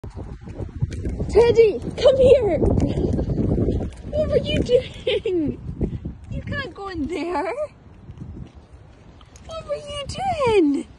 Teddy, come here. What were you doing? You can't go in there. What were you doing?